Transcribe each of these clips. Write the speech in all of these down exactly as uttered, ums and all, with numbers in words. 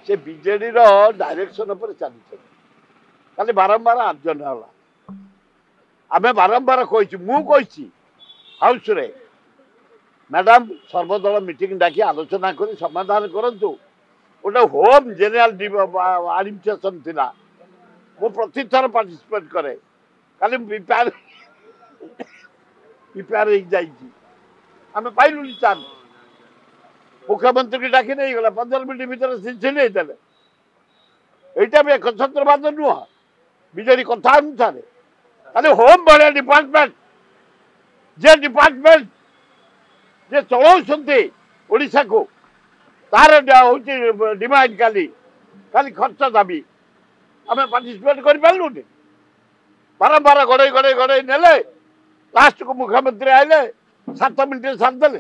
से BJD direction पर चली खाली बारंबार आर्जन है आम बारंबार कही मुझी हाउस रे मैडम सर्वदल मीटिंग डाकी आलोचना कर समाधान करूँ गोटे होम जेनेल एडमिनिस्ट्रेशन थिला मु प्रति थर पार्टिसिपेट करे खाली प्रिपेयर प्रिपेयर हो जाइए आम पाइलु चांस मुख्यमंत्री की डाकी नहीं गला पंद्रह मिनट भीतर सिले यहाँ भी एक छत्रवाद नुह बीजेडी कथा अनुसार खाली होम भाया डिपार्टमेंट जे डिपार्टमेंट जे चलाउछन्ति ओडिशा को तार हूँ डिमांड खाली खाली खर्च दाबी आम पार्टिसिपेट कर पार्लुनि बारंबार गड़े गड़े गड़े नेले लास्ट को मुख्यमंत्री आइले सात मिनट सारिदे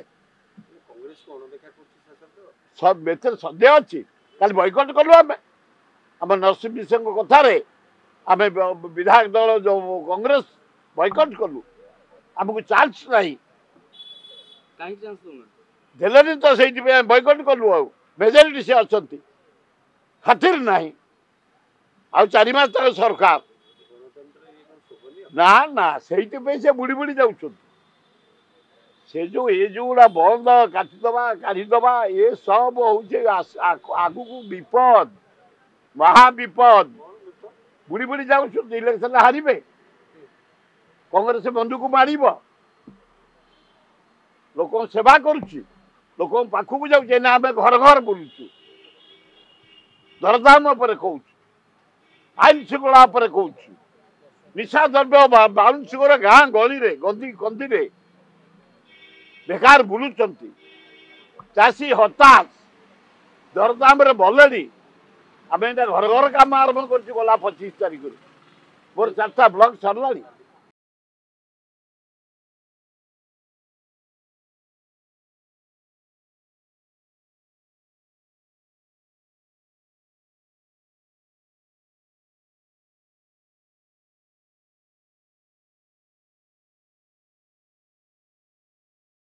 सब एथर सन्देह अच्छी खाली बयकट कलु आम आम नरसिंह मिश्र कथार आम विधायक दल जो कांग्रेस बयकट कलु आमको चान्स नहीं देलेनी तो से बयकट कलु आ मेजोरिटी से अच्छा खातिर नहीं आउ चार मास तक सरकार ना ना से से बुड़ी बुड़ी जाऊँ से जो ये जो बंद काटिदबा काढ़ीदबा ये सब हूँ आगु को विपद महाविपद बुड़ी बुड़ी जाऊँ इलेक्शन हारे कांग्रेस बंधु को मार लोक सेवा करुच्ची लोक पाखक जाऊे ना आम घर घर बुलूचु दरदाम कहूँ आईन श्रृंखला कहूँ निशा द्रव्य बाउंसर गाँ गली रे गंदी गंदी रे बेकार बुलूंट चाषी हताश दरदाम भले आम घर घर कम आरंभ कर गला पचिश तारीख मोर चार्टा ब्लक सरला